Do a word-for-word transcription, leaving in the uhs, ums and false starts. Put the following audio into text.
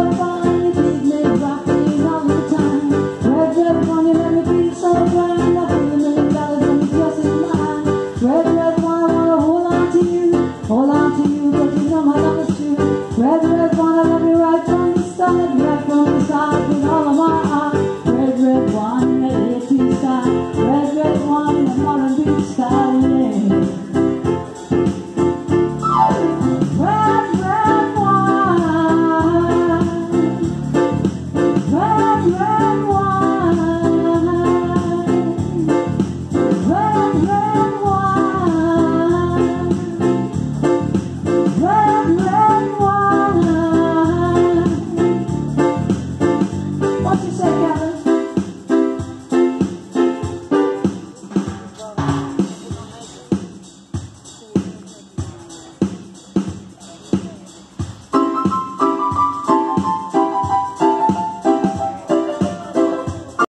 so fine, you keep me rocking all the time. Red, red wine, you make me feel so grand. I feel a million dollars and it's yours is mine. Red, red wine, I wanna hold on to you. Hold on.